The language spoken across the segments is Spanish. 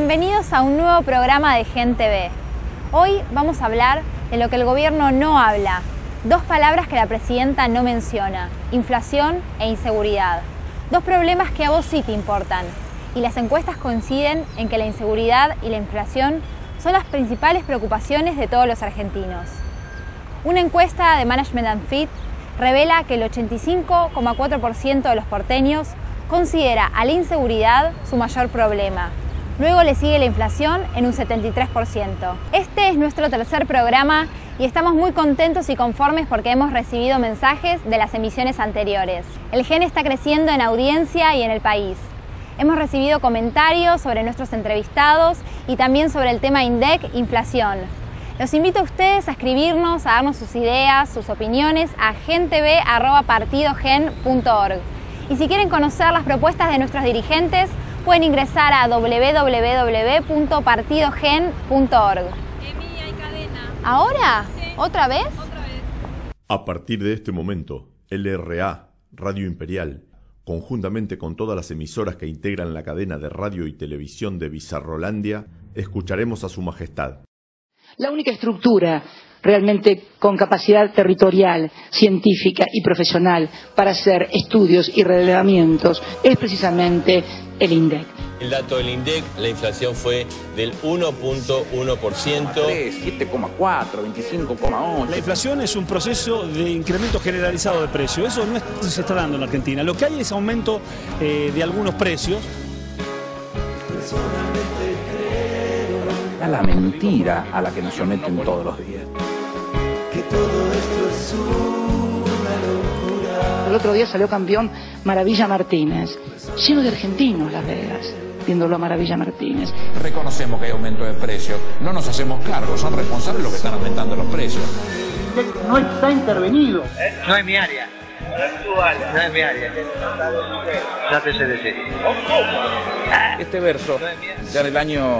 Bienvenidos a un nuevo programa de Gen TV. Hoy vamos a hablar de lo que el gobierno no habla. Dos palabras que la presidenta no menciona: inflación e inseguridad. Dos problemas que a vos sí te importan. Y las encuestas coinciden en que la inseguridad y la inflación son las principales preocupaciones de todos los argentinos. Una encuesta de Management and Fit revela que el 85,4% de los porteños considera a la inseguridad su mayor problema. Luego le sigue la inflación en un 73%. Este es nuestro tercer programa y estamos muy contentos y conformes porque hemos recibido mensajes de las emisiones anteriores. El Gen está creciendo en audiencia y en el país. Hemos recibido comentarios sobre nuestros entrevistados y también sobre el tema INDEC, inflación. Los invito a ustedes a escribirnos, a darnos sus ideas, sus opiniones a gentv@partidogen.org. Y si quieren conocer las propuestas de nuestros dirigentes, pueden ingresar a www.partidogen.org. Emi, hay cadena. ¿Ahora? Sí. ¿Otra vez? Otra vez. A partir de este momento, LRA, Radio Imperial, conjuntamente con todas las emisoras que integran la cadena de radio y televisión de Bizarrolandia, escucharemos a Su Majestad. La única estructura realmente con capacidad territorial, científica y profesional para hacer estudios y relevamientos es precisamente el INDEC. El dato del INDEC, la inflación fue del 1.1%. 7,4, 25,8. La inflación es un proceso de incremento generalizado de precios. Eso no se está dando en la Argentina. Lo que hay es aumento de algunos precios. Es la mentira a la que nos someten todos los días. El otro día salió campeón Maravilla Martínez, lleno de argentinos Las Vegas, viéndolo a Maravilla Martínez. Reconocemos que hay aumento de precios, no nos hacemos cargo, son responsables los que están aumentando los precios. No está intervenido. No es mi área. No es mi área. Ya te sé decir. Este verso, ya en el año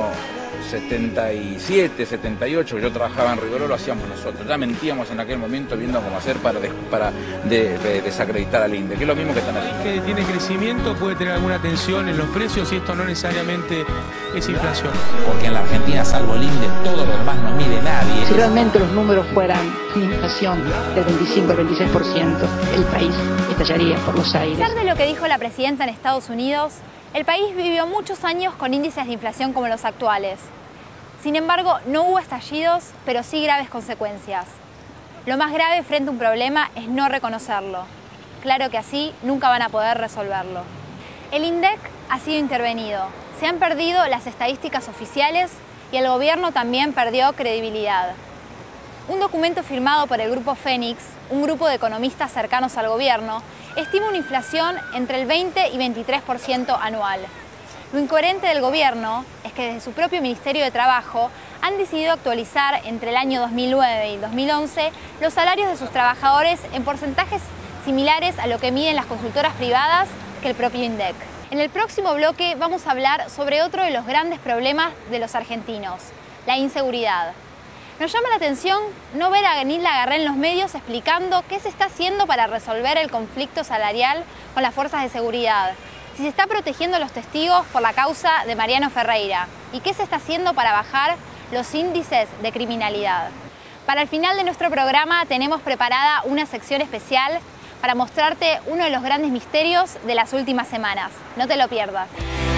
77, 78, yo trabajaba en Rigoló, lo hacíamos nosotros. Ya mentíamos en aquel momento viendo cómo hacer para desacreditar al INDEC, que es lo mismo que están haciendo. Que tiene crecimiento, puede tener alguna tensión en los precios y esto no necesariamente es inflación. Porque en la Argentina, salvo el INDEC, todo lo demás no mide nadie. Si realmente los números fueran una inflación del 25 al 26%, el país estallaría por los A aires. pesar de lo que dijo la presidenta en Estados Unidos, el país vivió muchos años con índices de inflación como los actuales. Sin embargo, no hubo estallidos, pero sí graves consecuencias. Lo más grave frente a un problema es no reconocerlo. Claro que así nunca van a poder resolverlo. El INDEC ha sido intervenido. Se han perdido las estadísticas oficiales y el gobierno también perdió credibilidad. Un documento firmado por el Grupo Fénix, un grupo de economistas cercanos al gobierno, estima una inflación entre el 20 y 23% anual. Lo incoherente del gobierno es que desde su propio Ministerio de Trabajo han decidido actualizar entre el año 2009 y el 2011 los salarios de sus trabajadores en porcentajes similares a lo que miden las consultoras privadas que el propio INDEC. En el próximo bloque vamos a hablar sobre otro de los grandes problemas de los argentinos, la inseguridad. Nos llama la atención no ver a Agnil Lagarré en los medios explicando qué se está haciendo para resolver el conflicto salarial con las fuerzas de seguridad, si se está protegiendo a los testigos por la causa de Mariano Ferreira y qué se está haciendo para bajar los índices de criminalidad. Para el final de nuestro programa tenemos preparada una sección especial para mostrarte uno de los grandes misterios de las últimas semanas. No te lo pierdas.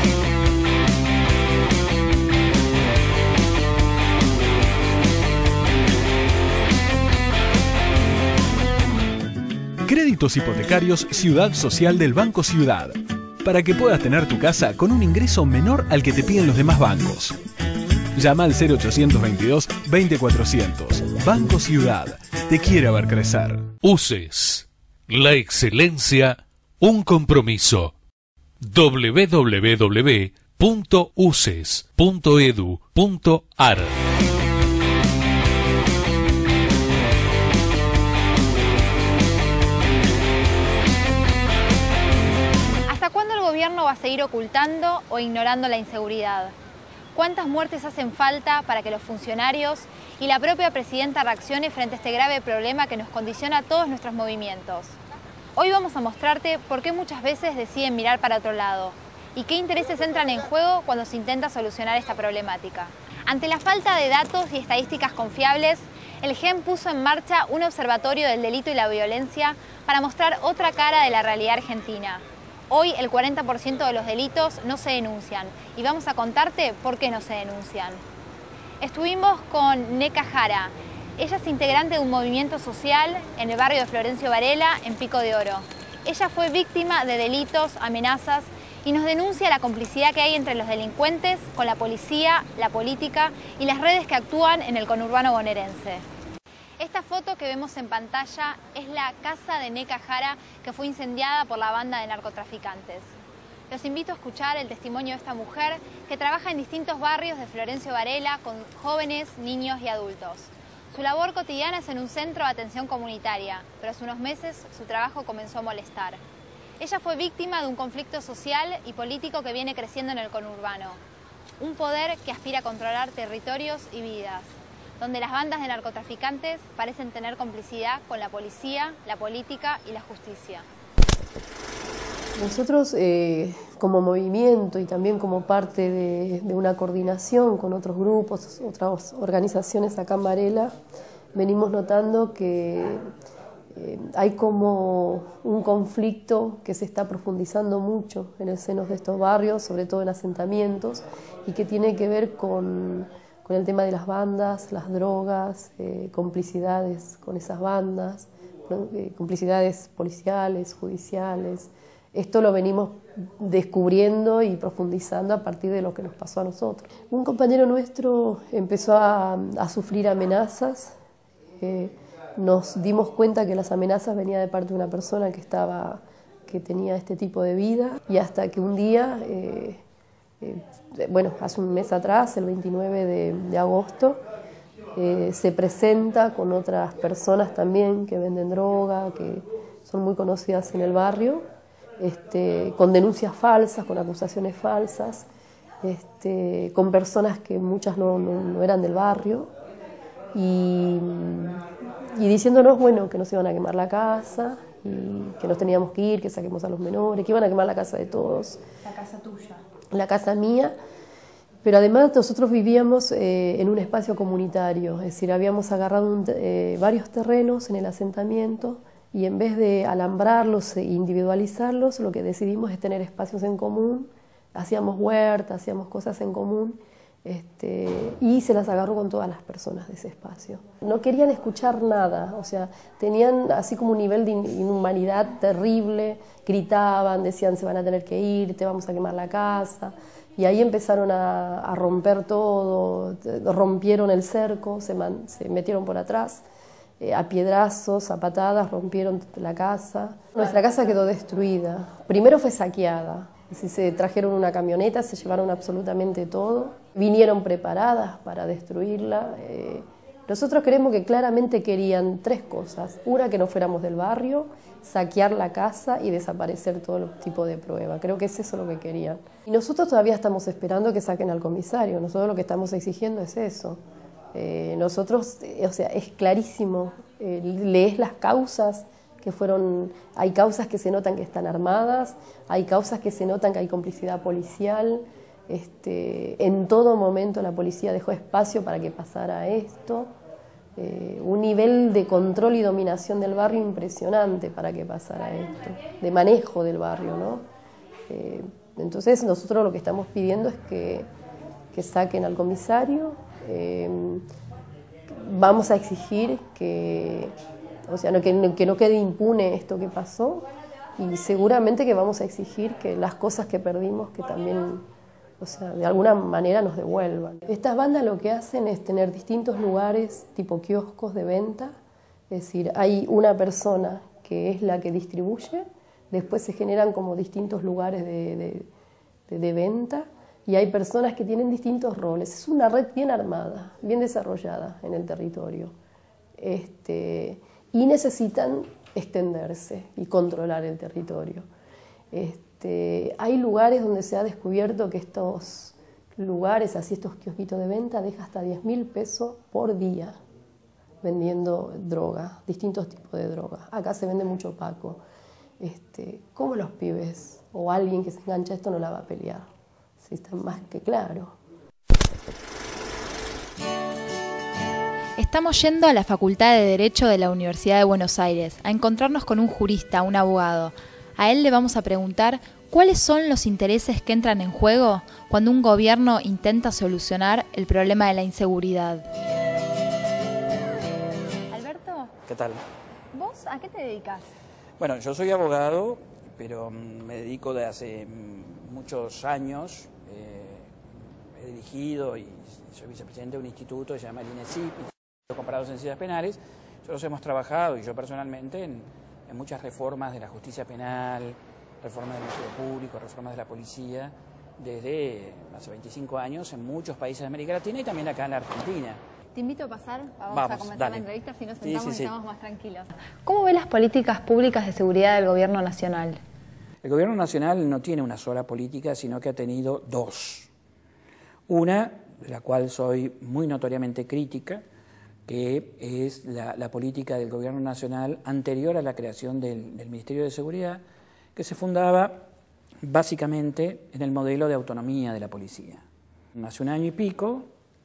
Créditos hipotecarios Ciudad Social del Banco Ciudad, para que puedas tener tu casa con un ingreso menor al que te piden los demás bancos. Llama al 0822 20400. Banco Ciudad, te quiere ver crecer. UCES, la excelencia, un compromiso. www.uces.edu.ar. Va a seguir ocultando o ignorando la inseguridad. ¿Cuántas muertes hacen falta para que los funcionarios y la propia presidenta reaccione frente a este grave problema que nos condiciona todos nuestros movimientos? Hoy vamos a mostrarte por qué muchas veces deciden mirar para otro lado ¿Y qué intereses entran en juego cuando se intenta solucionar esta problemática? Ante la falta de datos y estadísticas confiables, el GEM puso en marcha un observatorio del delito y la violencia para mostrar otra cara de la realidad argentina. Hoy el 40% de los delitos no se denuncian y vamos a contarte por qué no se denuncian. Estuvimos con Neca Jara. Ella es integrante de un movimiento social en el barrio de Florencio Varela, en Pico de Oro. Ella fue víctima de delitos, amenazas y nos denuncia la complicidad que hay entre los delincuentes con la policía, la política y las redes que actúan en el conurbano bonaerense. Esta foto que vemos en pantalla es la casa de Neca Jara que fue incendiada por la banda de narcotraficantes. Los invito a escuchar el testimonio de esta mujer que trabaja en distintos barrios de Florencio Varela con jóvenes, niños y adultos. Su labor cotidiana es en un centro de atención comunitaria, pero hace unos meses su trabajo comenzó a molestar. Ella fue víctima de un conflicto social y político que viene creciendo en el conurbano. Un poder que aspira a controlar territorios y vidas, donde las bandas de narcotraficantes parecen tener complicidad con la policía, la política y la justicia. Nosotros como movimiento y también como parte de una coordinación con otros grupos, otras organizaciones acá en Varela, venimos notando que hay como un conflicto que se está profundizando mucho en el seno de estos barrios, sobre todo en asentamientos, y que tiene que ver con el tema de las bandas, las drogas, complicidades con esas bandas, complicidades policiales, judiciales. Esto lo venimos descubriendo y profundizando a partir de lo que nos pasó a nosotros. Un compañero nuestro empezó a sufrir amenazas. Nos dimos cuenta que las amenazas venían de parte de una persona que tenía este tipo de vida, y hasta que un día, hace un mes atrás, el 29 de agosto, se presenta con otras personas también que venden droga, que son muy conocidas en el barrio, con denuncias falsas, con acusaciones falsas, con personas que muchas no eran del barrio, y diciéndonos, bueno, que nos iban a quemar la casa, y que nos teníamos que ir, que saquemos a los menores, que iban a quemar la casa de todos. La casa tuya. La casa mía, pero además nosotros vivíamos en un espacio comunitario, es decir, habíamos agarrado varios terrenos en el asentamiento, y en vez de alambrarlos e individualizarlos, lo que decidimos es tener espacios en común, hacíamos huertas, hacíamos cosas en común, y se las agarró con todas las personas de ese espacio. No querían escuchar nada, o sea, tenían así como un nivel de inhumanidad terrible, gritaban, decían se van a tener que ir, te vamos a quemar la casa, y ahí empezaron a romper todo, rompieron el cerco, se metieron por atrás, a piedrazos, a patadas, rompieron la casa. Nuestra casa quedó destruida, primero fue saqueada. Se trajeron una camioneta, se llevaron absolutamente todo, vinieron preparadas para destruirla. Nosotros creemos que claramente querían tres cosas: una, que no fuéramos del barrio, saquear la casa y desaparecer todo tipo de prueba. Creo que es eso lo que querían. Y nosotros todavía estamos esperando que saquen al comisario. Nosotros lo que estamos exigiendo es eso. Nosotros, o sea, es clarísimo, lees las causas que fueron, hay causas que se notan que están armadas, hay causas que se notan que hay complicidad policial, en todo momento la policía dejó espacio para que pasara esto, un nivel de control y dominación del barrio impresionante para que pasara esto, de manejo del barrio, ¿no? Entonces nosotros lo que estamos pidiendo es que saquen al comisario. Vamos a exigir que no quede impune esto que pasó, y seguramente que vamos a exigir que las cosas que perdimos, que también, o sea, de alguna manera nos devuelvan. Estas bandas lo que hacen es tener distintos lugares tipo kioscos de venta, es decir, hay una persona que es la que distribuye, después se generan como distintos lugares de venta, y hay personas que tienen distintos roles. Es una red bien armada, bien desarrollada en el territorio. Y necesitan extenderse y controlar el territorio. Hay lugares donde se ha descubierto que estos lugares, así estos kiosquitos de venta, dejan hasta 10.000 pesos por día vendiendo droga, distintos tipos de droga. Acá se vende mucho paco. ¿Cómo los pibes o alguien que se engancha a esto no la va a pelear. Sí, está más que claro. Estamos yendo a la Facultad de Derecho de la Universidad de Buenos Aires a encontrarnos con un jurista, un abogado. A él le vamos a preguntar cuáles son los intereses que entran en juego cuando un gobierno intenta solucionar el problema de la inseguridad. Alberto. ¿Qué tal? ¿Vos a qué te dedicas? Bueno, yo soy abogado, pero me dedico de hace muchos años. He dirigido y soy vicepresidente de un instituto que se llama el INECIP, Instituto Comparados en Ciencias Penales. Nosotros hemos trabajado, y yo personalmente, en muchas reformas de la justicia penal, reformas del Ministerio Público, reformas de la policía, desde hace 25 años en muchos países de América Latina y también acá en la Argentina. Te invito a pasar, vamos a comenzar dale. la entrevista, si nos sentamos y estamos más tranquilos. ¿Cómo ve las políticas públicas de seguridad del gobierno nacional? El gobierno nacional no tiene una sola política, sino que ha tenido dos. Una, de la cual soy muy notoriamente crítica, que es la política del gobierno nacional anterior a la creación del Ministerio de Seguridad, que se fundaba básicamente en el modelo de autonomía de la policía. Hace un año y pico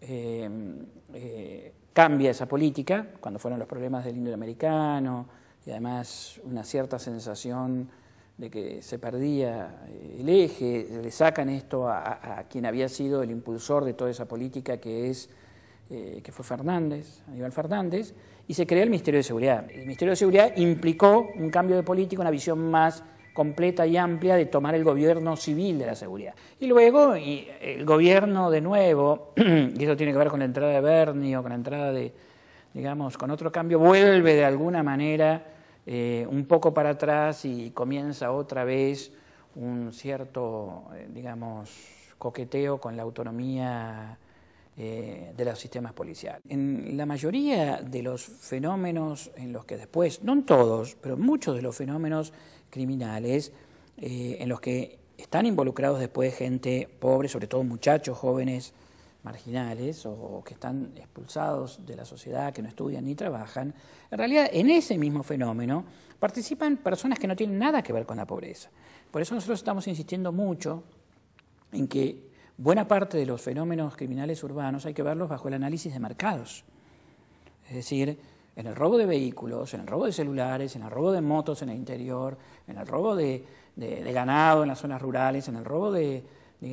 cambia esa política, cuando fueron los problemas del Indoamericano, y además una cierta sensación de que se perdía el eje, le sacan esto a quien había sido el impulsor de toda esa política, que fue Fernández, Aníbal Fernández, y se crea el Ministerio de Seguridad. El Ministerio de Seguridad implicó un cambio de política, una visión más completa y amplia de tomar el gobierno civil de la seguridad. Y luego el gobierno de nuevo, y eso tiene que ver con la entrada de Berni o con la entrada de, digamos, con otro cambio, vuelve de alguna manera un poco para atrás y comienza otra vez un cierto, digamos, coqueteo con la autonomía de los sistemas policiales. En la mayoría de los fenómenos en los que después, no en todos, pero muchos de los fenómenos criminales en los que están involucrados después gente pobre, sobre todo muchachos jóvenes marginales o que están expulsados de la sociedad, que no estudian ni trabajan, en realidad en ese mismo fenómeno participan personas que no tienen nada que ver con la pobreza. Por eso nosotros estamos insistiendo mucho en que buena parte de los fenómenos criminales urbanos hay que verlos bajo el análisis de mercados. Es decir, en el robo de vehículos, en el robo de celulares, en el robo de motos en el interior, en el robo de ganado en las zonas rurales, en el robo y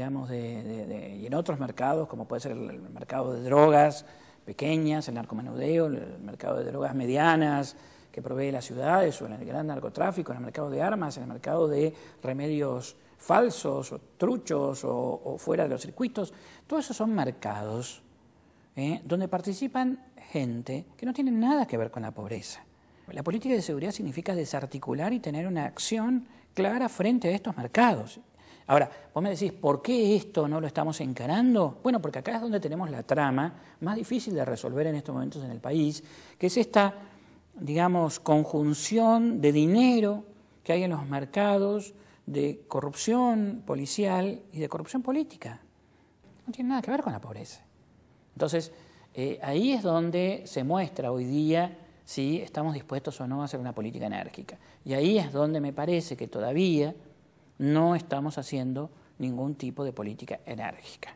en otros mercados, como puede ser el mercado de drogas pequeñas, el narcomenudeo, el mercado de drogas medianas que provee las ciudades, o en el gran narcotráfico, en el mercado de armas, en el mercado de remedios falsos o truchos o fuera de los circuitos. Todos esos son mercados donde participan gente que no tiene nada que ver con la pobreza. La política de seguridad significa desarticular y tener una acción clara frente a estos mercados. Ahora, vos me decís, ¿por qué esto no lo estamos encarando? Bueno, porque acá es donde tenemos la trama más difícil de resolver en estos momentos en el país, que es esta, digamos, conjunción de dinero que hay en los mercados, de corrupción policial y de corrupción política. No tiene nada que ver con la pobreza. Entonces, ahí es donde se muestra hoy día si estamos dispuestos o no a hacer una política enérgica. Y ahí es donde me parece que todavía no estamos haciendo ningún tipo de política enérgica.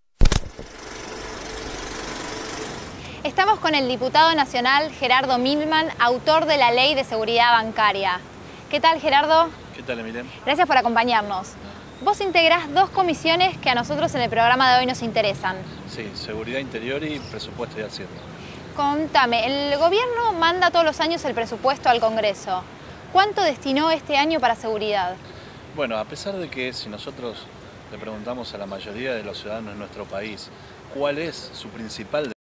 Estamos con el diputado nacional Gerardo Milman, autor de la Ley de Seguridad Bancaria. ¿Qué tal, Gerardo? ¿Qué tal, Emilia? Gracias por acompañarnos. Vos integrás dos comisiones que a nosotros en el programa de hoy nos interesan. Sí, Seguridad Interior y Presupuesto y Hacienda. Contame, el gobierno manda todos los años el presupuesto al Congreso. ¿Cuánto destinó este año para seguridad? Bueno, a pesar de que si nosotros le preguntamos a la mayoría de los ciudadanos de nuestro país cuál es su principal